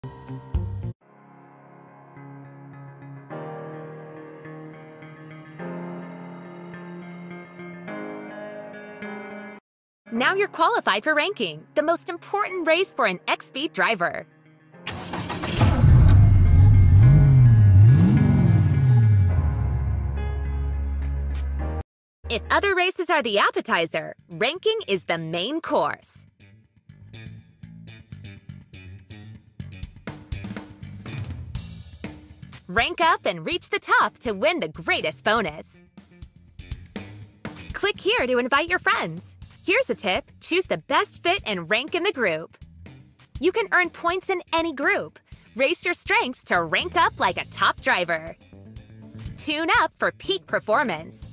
Now you're qualified for ranking, the most important race for an X-Speed driver. If other races are the appetizer, ranking is the main course. Rank up and reach the top to win the greatest bonus. Click here to invite your friends. Here's a tip: choose the best fit and rank in the group. You can earn points in any group. Race your strengths to rank up like a top driver. Tune up for peak performance.